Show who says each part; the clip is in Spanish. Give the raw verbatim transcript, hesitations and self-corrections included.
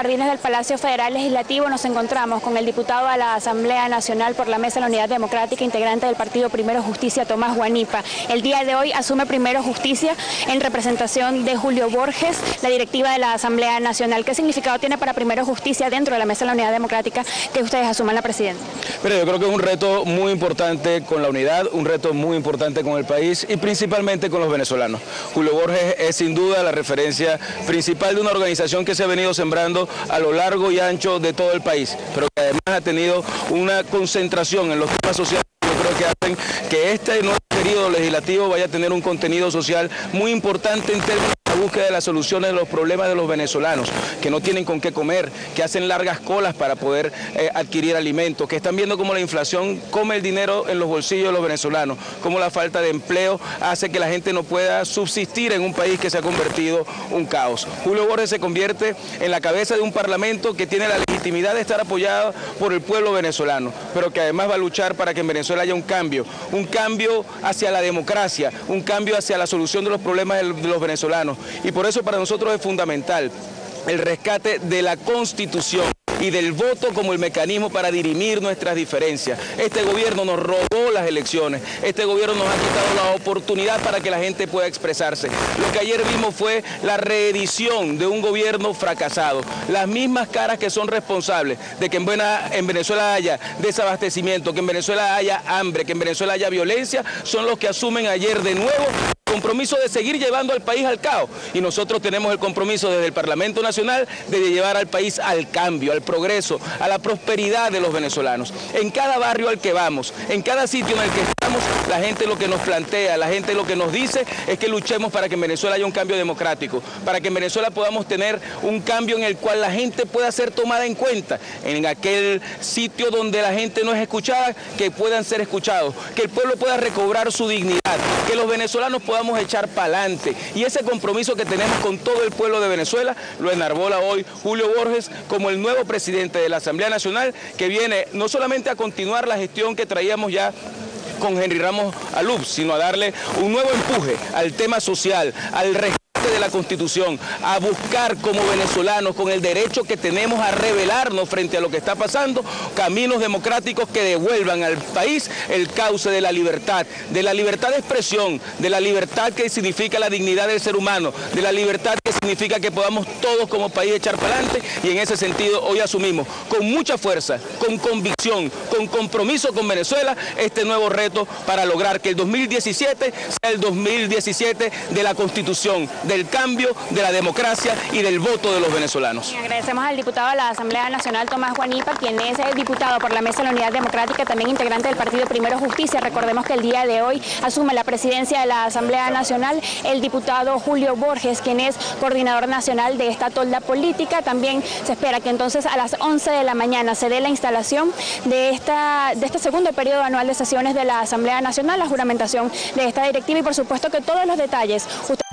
Speaker 1: jardines del Palacio Federal Legislativo nos encontramos con el diputado a la Asamblea Nacional por la Mesa de la Unidad Democrática, integrante del partido Primero Justicia, Tomás Guanipa. El día de hoy asume Primero Justicia en representación de Julio Borges, la directiva de la Asamblea Nacional. ¿Qué significado tiene para Primero Justicia dentro de la Mesa de la Unidad Democrática que ustedes asuman la presidencia?
Speaker 2: Pero yo creo que es un reto muy importante con la unidad, un reto muy importante con el país y principalmente con los venezolanos. Julio Borges es sin duda la referencia principal de una organización que se ha venido sembrando a lo largo y ancho de todo el país, pero que además ha tenido una concentración en los temas sociales que yo creo que hacen que este nuevo periodo legislativo vaya a tener un contenido social muy importante en términos de la búsqueda de las soluciones de los problemas de los venezolanos, que no tienen con qué comer, que hacen largas colas para poder eh, adquirir alimentos, que están viendo cómo la inflación come el dinero en los bolsillos de los venezolanos, cómo la falta de empleo hace que la gente no pueda subsistir en un país que se ha convertido en un caos. Julio Borges se convierte en la cabeza de un parlamento que tiene la legitimidad de estar apoyado por el pueblo venezolano, pero que además va a luchar para que en Venezuela haya un cambio, un cambio hacia la democracia, un cambio hacia la solución de los problemas de los venezolanos. Y por eso para nosotros es fundamental el rescate de la Constitución y del voto como el mecanismo para dirimir nuestras diferencias. Este gobierno nos robó las elecciones, este gobierno nos ha quitado la oportunidad para que la gente pueda expresarse. Lo que ayer vimos fue la reedición de un gobierno fracasado. Las mismas caras que son responsables de que en, buena, en Venezuela haya desabastecimiento, que en Venezuela haya hambre, que en Venezuela haya violencia, son los que asumen ayer de nuevo el compromiso de seguir llevando al país al caos. Y nosotros tenemos el compromiso desde el Parlamento Nacional de llevar al país al cambio, al progreso, a la prosperidad de los venezolanos. En cada barrio al que vamos, en cada sitio en el que estamos, la gente lo que nos plantea, la gente lo que nos dice es que luchemos para que en Venezuela haya un cambio democrático, para que en Venezuela podamos tener un cambio en el cual la gente pueda ser tomada en cuenta, en aquel sitio donde la gente no es escuchada, que puedan ser escuchados, que el pueblo pueda recobrar su dignidad, que los venezolanos podamos echar para adelante. Y ese compromiso que tenemos con todo el pueblo de Venezuela lo enarbola hoy Julio Borges como el nuevo presidente de la Asamblea Nacional, que viene no solamente a continuar la gestión que traíamos ya con Henry Ramos Alub, sino a darle un nuevo empuje al tema social, al rescate de la Constitución, a buscar como venezolanos, con el derecho que tenemos a rebelarnos frente a lo que está pasando, caminos democráticos que devuelvan al país el cauce de la libertad, de la libertad de expresión, de la libertad que significa la dignidad del ser humano, de la libertad que significa que podamos todos como país echar para adelante, y en ese sentido hoy asumimos con mucha fuerza, con convicción, con compromiso con Venezuela, este nuevo reto para lograr que el dos mil diecisiete sea el dos mil diecisiete de la Constitución, del cambio, de la democracia y del voto de los venezolanos.
Speaker 1: Y agradecemos al diputado de la Asamblea Nacional, Tomás Guanipa, quien es el diputado por la Mesa de la Unidad Democrática, también integrante del partido Primero Justicia. Recordemos que el día de hoy asume la presidencia de la Asamblea Nacional el diputado Julio Borges, quien es coordinador nacional de esta tolda política. También se espera que entonces a las once de la mañana se dé la instalación de, esta, de este segundo periodo anual de sesiones de la Asamblea Nacional, la juramentación de esta directiva y por supuesto que todos los detalles usted